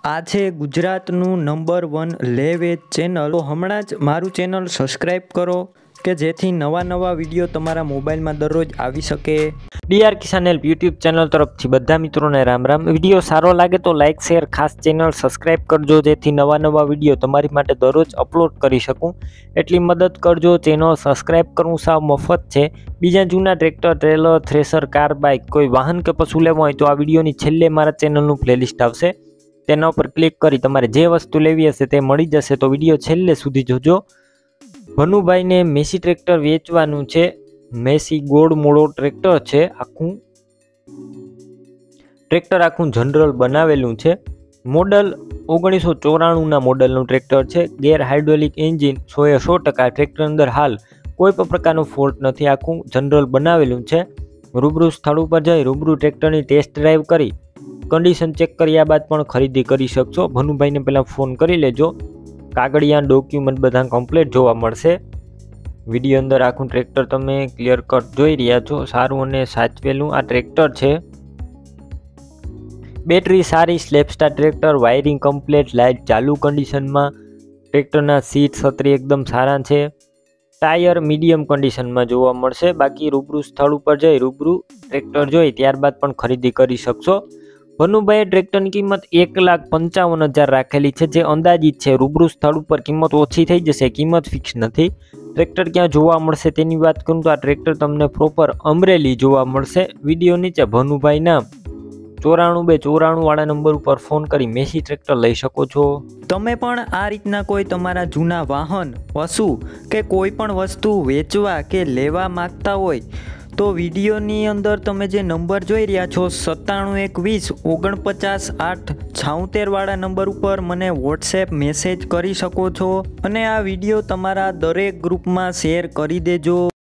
આ છે ગુજરાતનું નંબર 1 લે વેચ ચેનલ। તો હમણાં જ મારું ચેનલ સબસ્ક્રાઈબ કરો કે જેથી નવા વિડીયો તમારા મોબાઈલમાં દરરોજ આવી શકે। DR Kisan help YouTube channel તરફથી બધા મિત્રોને રામ રામ। વિડીયો સારો લાગે તો લાઇક શેર ખાસ ચેનલ સબસ્ક્રાઈબ કરજો જેથી નવા વિડીયો તમારી માટે દરરોજ અપલોડ કરી શકું એટલી મદદ કરજો। ચેનલ સબસ્ક્રાઈબ કરવું સાવ મફત છે। બીજા જૂના tractor trailer thresher car bike કોઈ વાહન કે પશુ લેવું હોય તો આ વિડીયોની છેલ્લે મારા ચેનલનું પ્લેલિસ્ટ આવશે તેના ઉપર ક્લિક કરી તમારે જે વસ્તુ લેવી હશે તે મળી જશે। તો વિડીયો છેલ્લે સુધી જોજો। ભનુભાઈને મેસી ટ્રેક્ટર વેચવાનું છે। મેસી ગોળ મોડો ટ્રેક્ટર છે। આખું જનરલ બનાવેલું છે। મોડલ 1994ના મોડલનું ટ્રેક્ટર છે। ગેર હાઇડ્રોલિક એન્જિન 100% ટ્રેક્ટર અંદર હાલ કોઈ પણ પ્રકારનો ફોલ્ટ નથી। આખું જનરલ બનાવેલું છે। રૂબરૂ સ્થળ ઉપર જઈ રૂબરૂ ટ્રેક્ટરની ટેસ્ટ ડ્રાઈવ કરી કન્ડિશન ચેક કર્યા બાદ પણ ખરીદી કરી શકશો। ભનુભાઈને પહેલાં ફોન કરી લેજો। કાગળિયા ડોક્યુમેન્ટ બધા કમ્પ્લીટ જોવા મળશે। વિડીયો અંદર આખું ટ્રેક્ટર તમે ક્લિયર કટ જોઈ રહ્યા છો। સારું અને સાચવેલું આ ટ્રેક્ટર છે। બેટરી સારી સ્લેપસ્ટાર ટ્રેક્ટર વાયરિંગ કમ્પ્લીટ લાઇટ ચાલુ કન્ડિશનમાં। ટ્રેક્ટરના સીટ છત્રી એકદમ સારા છે। ટાયર મીડિયમ કન્ડિશનમાં જોવા મળશે। બાકી રૂબરૂ સ્થળ ઉપર જઈ રૂબરૂ ટ્રેક્ટર જોઈ ત્યારબાદ પણ ખરીદી કરી શકશો। ભનુભાઈએ ટ્રેક્ટરની કિંમત 1,55,000 રાખેલી છે જે અંદાજિત છે। રૂબરૂ સ્થળ ઉપર કિંમત ઓછી થઈ જશે, કિંમત ફિક્સ નથી। ટ્રેક્ટર ક્યાં જોવા મળશે તેની વાત કરું તો આ ટ્રેક્ટર તમને પ્રોપર અમરેલી જોવા મળશે। વિડીયો નીચે ભનુભાઈના 94 વાળા નંબર ઉપર ફોન કરી મેસી ટ્રેક્ટર લઈ શકો છો। તમે પણ આ રીતના કોઈ તમારા જૂના વાહન પશુ કે કોઈ પણ વસ્તુ વેચવા કે લેવા માંગતા હોય તો વિડીયોની અંદર તમે જે નંબર જોઈ રહ્યા છો 97 120 49 8 76 વાળા નંબર ઉપર મને વોટ્સએપ મેસેજ કરી શકો છો અને આ વિડીયો તમારા દરેક ગ્રુપમાં શેર કરી દેજો।